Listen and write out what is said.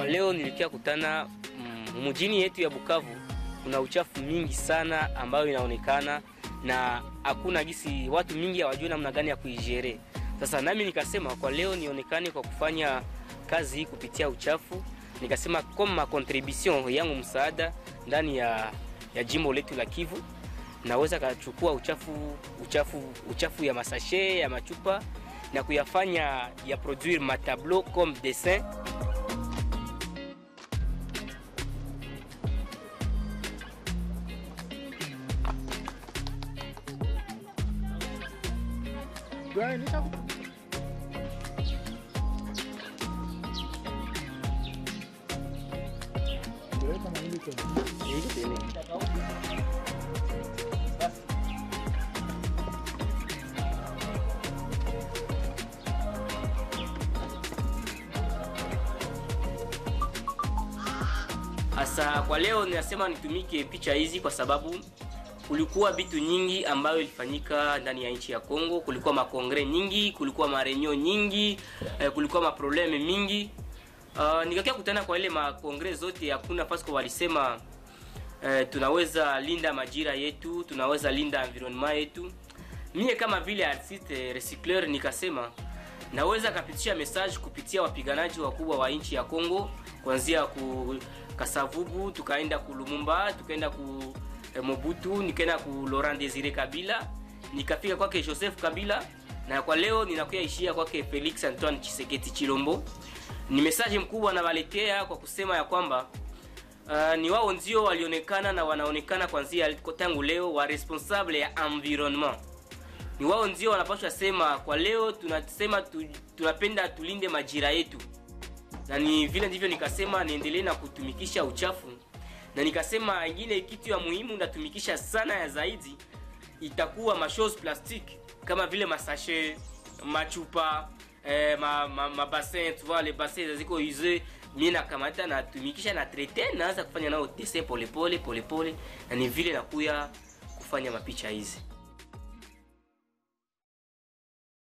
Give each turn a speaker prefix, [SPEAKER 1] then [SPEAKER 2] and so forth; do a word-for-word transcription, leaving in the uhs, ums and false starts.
[SPEAKER 1] kwa leo nilikia kutana mm, mjini yetu ya Bukavu kuna uchafu mingi sana ambayo inaonekana na hakuna gisi watu mingi hawajui namna gani ya kuijere. Sasa nami nikasema kwa leo nionekane kwa kufanya kazi hii kupitia uchafu. Nikasema kama contribution yangu msaada ndani ya ya jimbo letu la Kivu, naweza kachukua uchafu uchafu uchafu ya masashe ya machupa na kuyafanya ya produire ma tableau comme dessin. Asa kwa leo ninasema nitumike picha hizi kwa sababu kulikuwa vitu nyingi ambayo ilifanyika ndani ya nchi ya Kongo. Kulikuwa makongre nyingi, kulikuwa marenyo nyingi, eh, kulikuwa maprobleme mingi. Uh, nikakia kutana kwa ile makongre zote hakuna nafasi kwa walisema eh, tunaweza linda majira yetu, tunaweza linda environment yetu. Mimi kama vile artiste recycleur nikasema naweza kapitisha message kupitia wapiganaji wakubwa wa nchi ya Kongo, kuanzia ku Kasavubu, tukaenda ku Lumumba, tukaenda ku eh, Mobutu, nikaenda ku Laurent Désiré Kabila, nikafika kwake Joseph Kabila, na kwa leo ninakuya ishia kwake Felix Antoine Tshisekedi Chilombo. Ni message mkubwa na waletea kwa kusema ya kwamba uh, ni wao ndio walionekana na wanaonekana kuanzia tangu leo wa responsable ya environment. Ni wao ndio wanapaswa sema kwa leo tunasema tu, tunapenda tulinde majira yetu. Na ni vile ndivyo nikasema niendelee na kutumikisha uchafu. Na nikasema ingine kitu ya muhimu ndatumikisha sana ya zaidi itakuwa machose plastique kama vile masashe, machupa, eh, ma, ma, ma bassin, tu vois les bassins ziko usés, mimi nakamata na tumikisha na traiter naanza kufanya nao dessin pole pole pole pole, na ni vile nakuya kufanya mapicha hizi.